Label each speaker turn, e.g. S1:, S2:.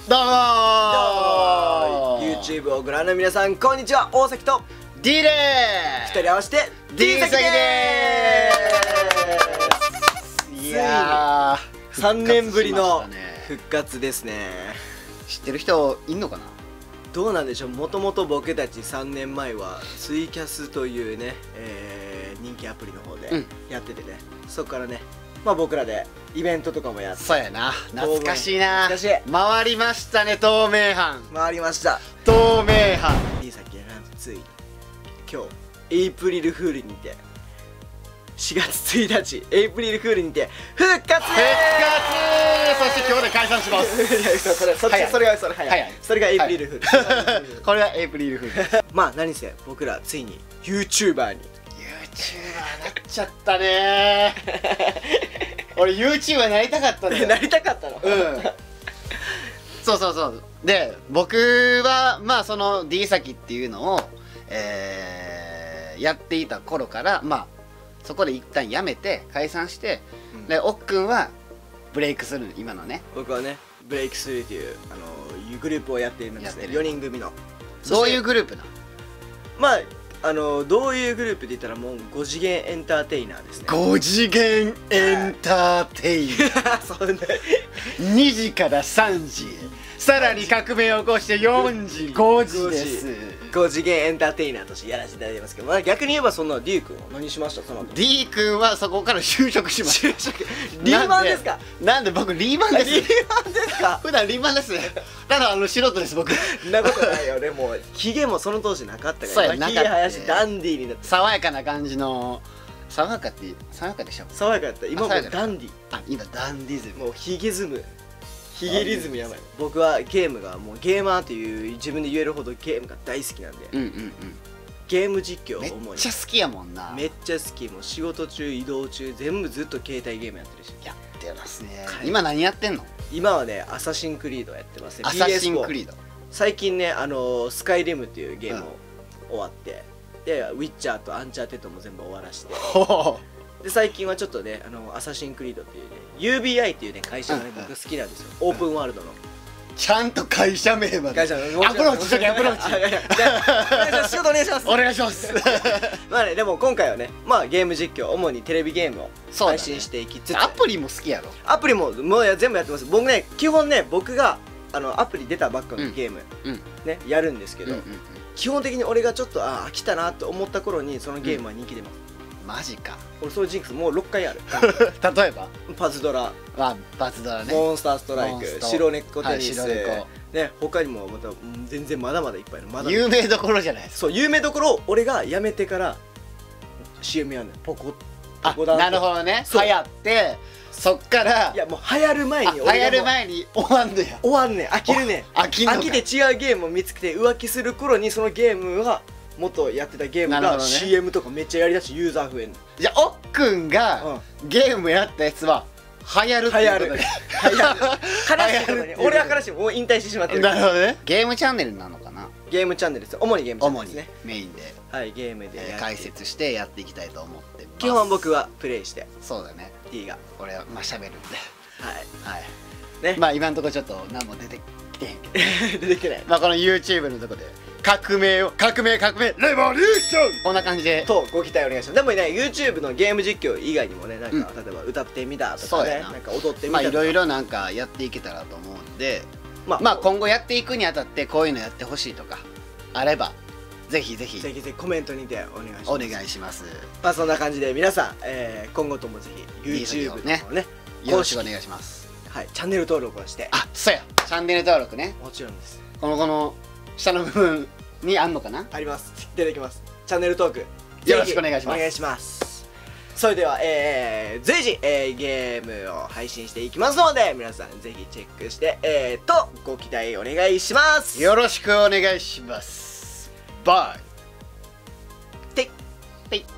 S1: どうも
S2: ー YouTube をご覧の皆さんこんにちは。大崎と
S1: D でー
S2: 2人合わせて
S1: D 崎でーす。いやー、
S2: 3年ぶりの
S1: 復
S2: 復活ですね。
S1: 知ってる人いんのかな。
S2: どうなんでしょう。もともと僕たち3年前はツイキャスというね、人気アプリの方でやっててね、そこからね、まあ僕らでイベントとかもやって、
S1: そうやな、懐かしいな。
S2: 懐かしい。
S1: 回りましたね、透明版。
S2: 回りました。
S1: 透明版
S2: D 崎がなんとついに今日エイプリルフールにて4月1日エイプリルフールにて復活。
S1: 復活。そして今日で解散します。
S2: いやそれ
S1: 早い
S2: それが早い。それがエイプリルフール。
S1: これはエイプリルフール。
S2: まあ何せ僕らついに YouTuber に
S1: YouTuber なっちゃったねー。俺 YouTuber なりたかったんだよ。
S2: なりたかったの。
S1: そうそうそう。で僕はまあその D 先っていうのを、やっていた頃からまあそこで一旦やめて解散して、でおっくんはブレイクする今のね。
S2: 僕はねブレイクスルーというグループをやっているんですね。4人組の。
S1: どういうグループなの？
S2: まあどういうグループで言ったらもう5次元エンターテイナーですね。
S1: 5次元エンターテイナー。
S2: そんな
S1: 2時から3時、さらに革命を起こして4時5時です。
S2: 5次元エンターテイナーとしてやらせていただいてますけど、まあ、逆に言えばそんな D 君は何しましたその後。
S1: D 君はそこから就職しました。
S2: 就職リーマンですか？
S1: なんで僕リーマンです。
S2: リーマンですか？
S1: 普段リーマンです。ただ素人です僕。
S2: そんなことないよね。もうヒゲもその当時なかったから、ヒゲ生やしてダンディーになって
S1: 爽やかな感じの。爽やかって爽やかでしょ。
S2: 爽やかだった。今もうダンディー。
S1: あ、今ダンディズム。
S2: もうヒゲズム、ヒゲリズムやばい。僕はゲームがもうゲーマーという自分で言えるほどゲームが大好きなんで、ゲーム実況を主に
S1: めっちゃ好きやもんな。
S2: めっちゃ好き。もう仕事中移動中全部ずっと携帯ゲームやってるし。
S1: やってますね。今何やってんの？
S2: 今はねアサシンクリードやってますね。
S1: アサシンクリード。
S2: 最近ねスカイリムっていうゲームを終わって、でウィッチャーとアンチャーテッドも全部終わらして、で最近はちょっとねアサシンクリードっていうね UBI っていうね会社がね僕好きなんですよ。オープンワールドの
S1: ちゃんと会社名まで。
S2: 会社の
S1: アプローチしとけ、アプローチ。
S2: 仕事お願いします。
S1: お願いします。
S2: まあね、でも今回はね、まあゲーム実況、主にテレビゲームを配信していきつつ、
S1: アプリも好きやろ。
S2: アプリももう全部やってます。僕ね、基本ね、僕がアプリ出たばっかのゲームねやるんですけど、基本的に俺がちょっと飽きたなと思った頃にそのゲームは人気出ます。
S1: マジか。
S2: 俺そういうジンクスもう6回ある。
S1: 例えば
S2: パズドラ、
S1: パズドラね、
S2: モンスターストライク、白猫テニス、
S1: 白猫
S2: ね、他にもまた全然まだまだいっぱいの。まだ
S1: 有名どころじゃないですか。
S2: そう、有名どころを俺が辞めてから CM やんねん。ポコ
S1: あ、なるほどね。流行ってそっから、
S2: いやもう流行る前に
S1: 流行る前に終わんのや。
S2: 終わんねん。飽きるねん。
S1: 飽きんのか。
S2: 飽きて違うゲームを見つけて浮気する頃にそのゲームは元やってたゲームが CM とかめっちゃやりだしユーザー増えんの。
S1: じゃあおっくんがゲームやったやつは流行るっていうことで。
S2: 流行る。悲しいことに俺は悲しい。もう引退してしまってる。
S1: なるほどね。ゲームチャンネルなのかな。
S2: ゲームチャンネルです。主にゲームチャンネルですね。
S1: メインで、
S2: はい、ゲームで
S1: 解説してやっていきたいと思ってます。
S2: 基本僕はプレイして、
S1: そうだね。
S2: D が
S1: 俺はまあ喋るんで、はい
S2: ね。
S1: まあ今のところちょっと何も出てきてへんけど
S2: 出てきない。
S1: まあこの YouTube のとこで革命レボリューションこんな感じで
S2: とご期待お願いします。でもね YouTube のゲーム実況以外にもね、なんか例えば歌ってみたとかね、なんか踊ってみたとか、
S1: まあいろいろなんかやっていけたらと思うんで、まあ今後やっていくにあたってこういうのやってほしいとかあればぜひぜひ
S2: コメントにてお願いします。
S1: お願いします。
S2: まあそんな感じで皆さん、今後ともぜひ YouTube のね
S1: よろしくお願いします。
S2: はい、チャンネル登録をして。
S1: あ、そうや、チャンネル登録ね。
S2: もちろんです。
S1: この下の部分にあんのかな。
S2: あります。出てきます。チャンネル登録
S1: よろしくお願いします。
S2: お願いします。それでは随時ゲームを配信していきますので皆さんぜひチェックしてご期待お願いします。
S1: よろしくお願いします。バイ。
S2: ていてい。